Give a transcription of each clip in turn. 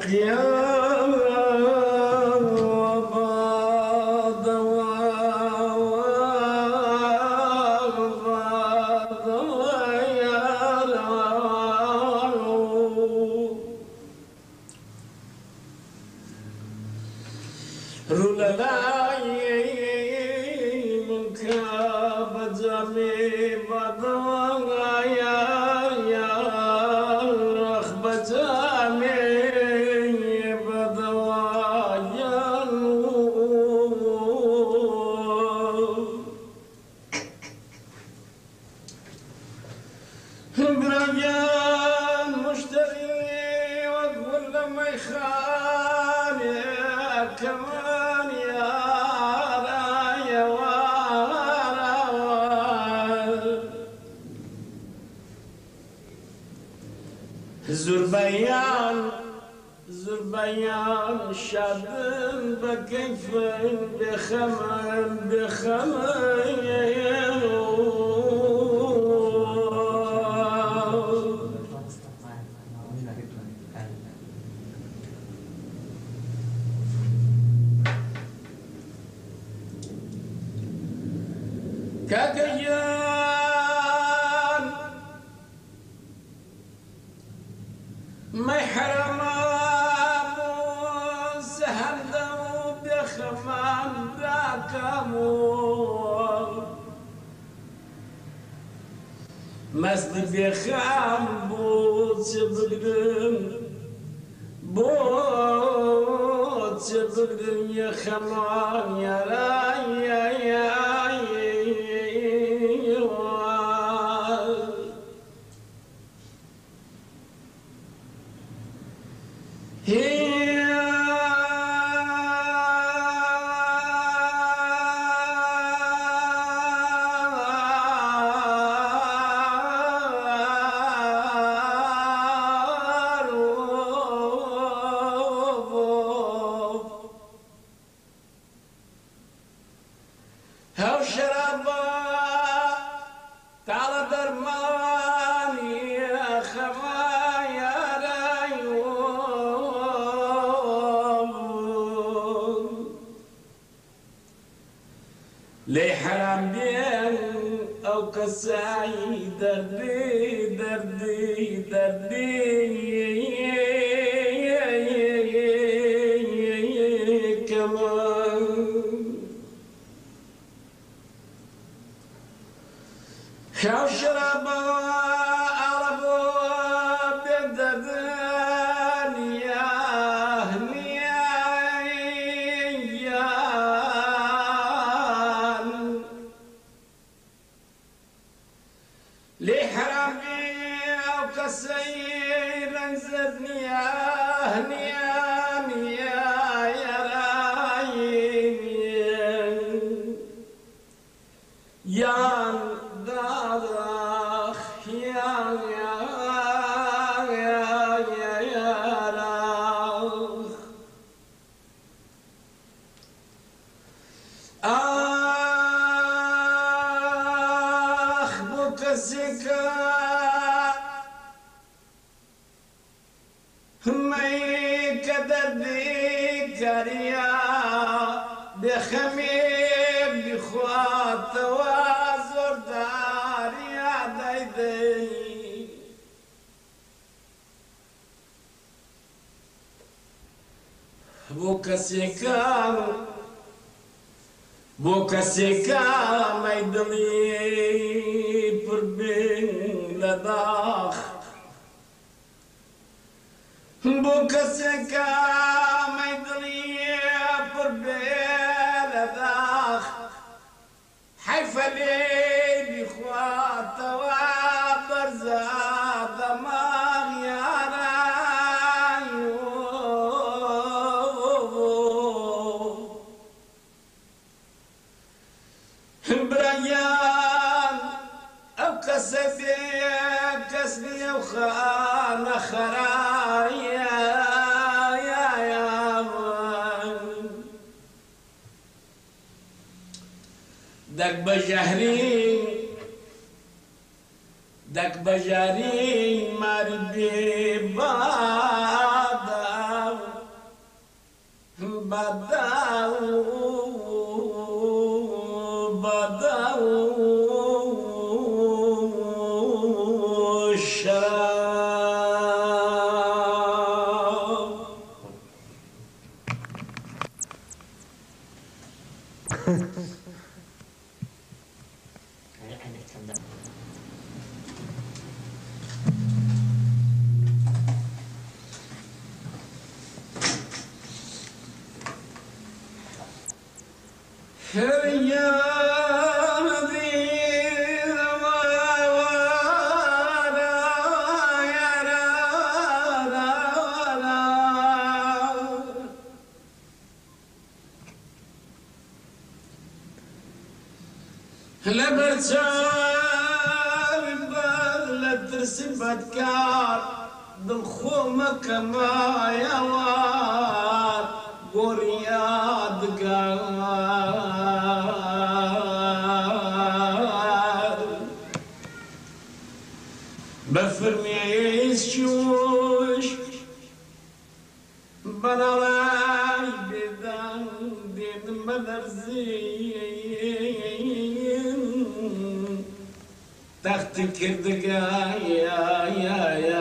يا زربيان شادن بكيف بخمن كاكيان ما يحرم سهدوا بخمان راكموا مسد بخام بوت بقدم يا خمان يا راي يا لي حرام بين أو كساي دردي دردي دردي كمان خاو شرابا عربو بدردان يا سير انزدني يا هنيان يا رايين يا دارخ يا راخ بك الزكاة مي كدر بكريا بخميم بخوات وازور داريا دايدي بوكا سيكا ميدلي بربين لداخ بوكا سكا ميدلي بربيل داخ حيفا لي بخوات وبرزا دماغ يا رايو بريان أو كسبي وخان خرايا دك بجاري مار ببادا بدأوا الشراب لبرجال بلد رسبت كار بالخومة كما يوار قرياد قار بفرميز شوش بنالاي بدان دين مدرزين تحت كردقا يا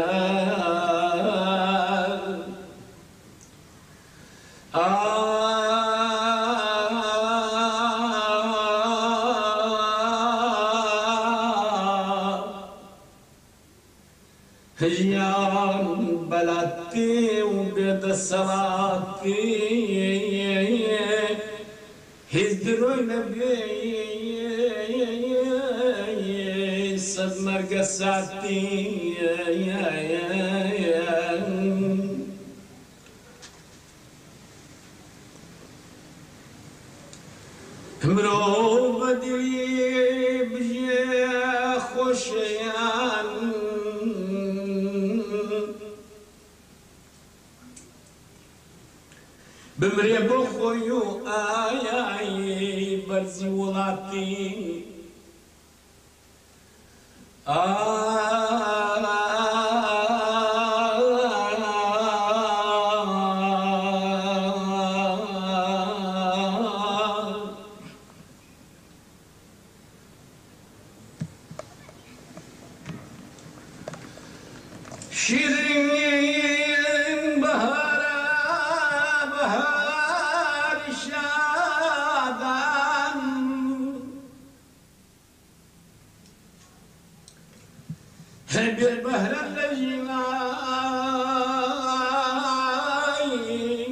هجيان بلاتي وبيد الصلاتي هزدروا نبي صدمر قساتي مرو بدري بجي خوشيان بمري بخويو آي برزي ولاتي شيرين بهار شادان هبي البهر الرجلاي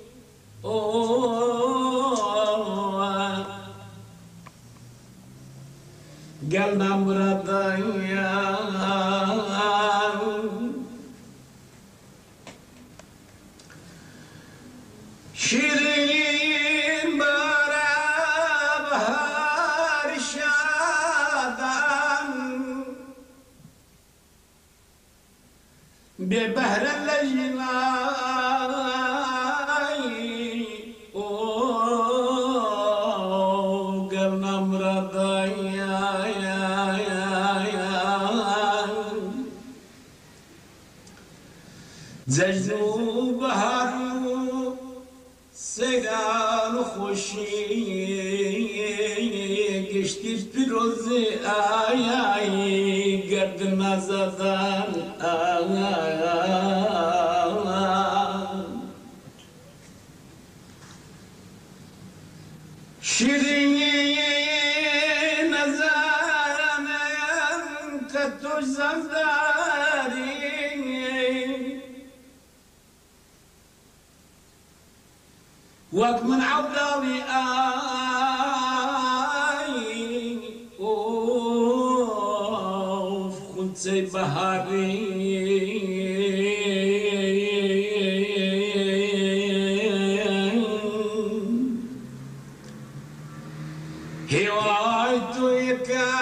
قلنا مرضايا شيرين بهار شادان ببهر اللجلاي قلنا مرضايا زجنو بهارو سيغان خوشي گشتي پیروزي آي گرد نزدان شيرين نزارن كتوش زمداري وقت من عبدالي آي أوف خلصي بهاري هواي تويكا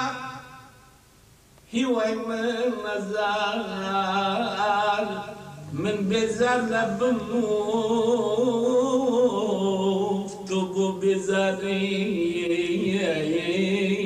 هواي من مزار من بزار لبنوف تقو بزاري